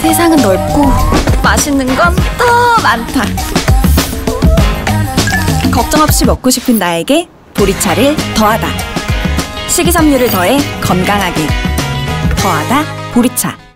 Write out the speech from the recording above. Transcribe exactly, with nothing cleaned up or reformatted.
세상은 넓고 맛있는 건 더 많다. 걱정 없이 먹고 싶은 나에게 보리차를 더하다. 식이섬유를 더해 건강하게 더하다 보리차.